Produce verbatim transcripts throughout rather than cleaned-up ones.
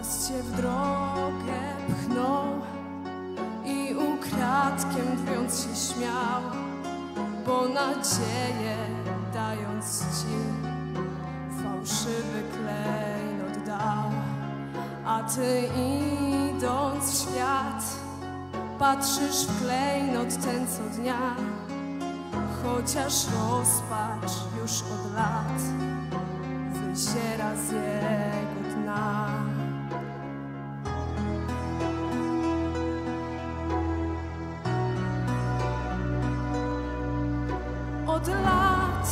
Los cię w drogę pchnął i ukradkiem drwiąc się śmiał, bo nadzieję dając ci fałszywy klejnot dał. A ty idąc w świat patrzysz w klejnot ten co dnia, chociaż rozpacz już od lat wyziera z jego dna. Od lat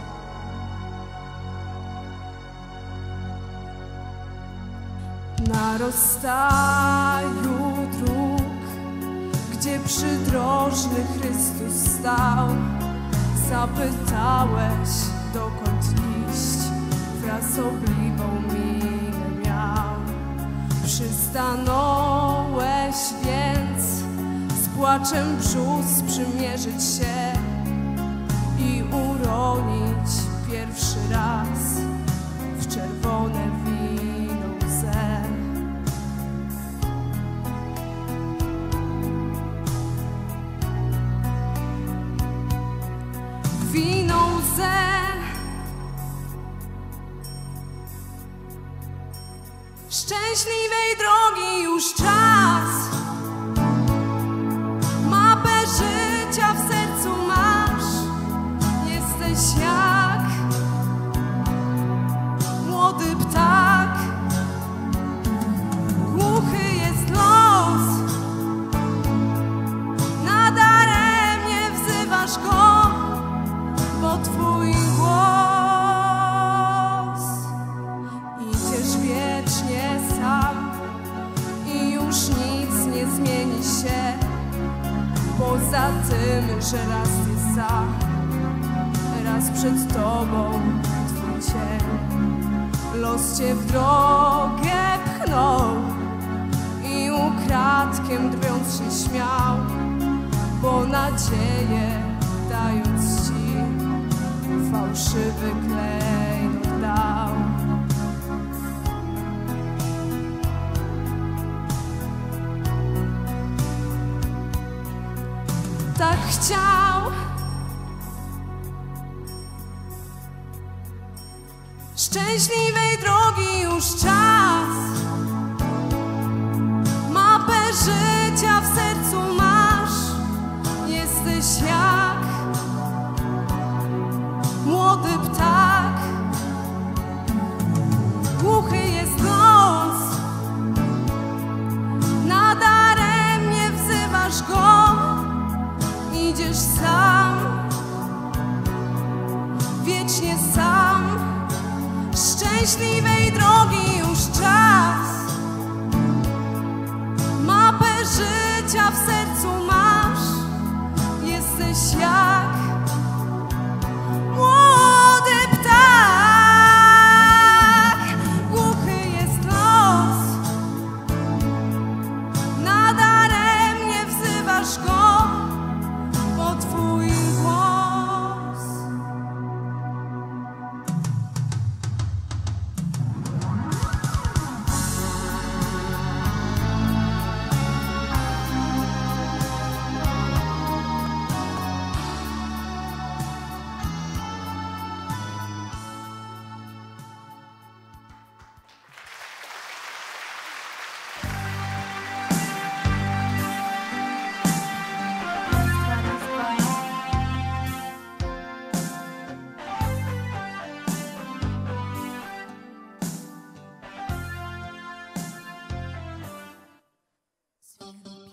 na rozstaju dróg, gdzie przydrożny Chrystus stał, zapytałeś, dokąd iść, frasobliwą minę miał. Przystanąłeś więc z płaczem brzuch sprzymierzyć się i uronić pierwszy raz w czerwone wino łzę. Wino łzę. Szczęśliwej drogi już czas, mapę życia w sercu masz. Jesteś jak młody ptak, głuchy jest los, nadaremnie wzywasz go, bo twój głos idziesz wiecznie sam i już nic nie zmieni się, poza tym, że raz jest za, raz przed tobą twój cień. Los cię w drogę pchnął i ukradkiem drwiąc się śmiał, bo nadzieję dając ci fałszywy klejnot dał. Tak chciał, szczęśliwej drogi już czas, mapę życia w sercu masz. Jesteś jak młody ptak, głuchy jest los, nadaremnie wzywasz go. Idziesz sam, wiecznie sam, szczęśliwej drogi już czas, mapę życia w sercu masz. Jesteś jak młody ptak, głuchy jest los, nadaremnie wzywasz go, bo twój głos Świat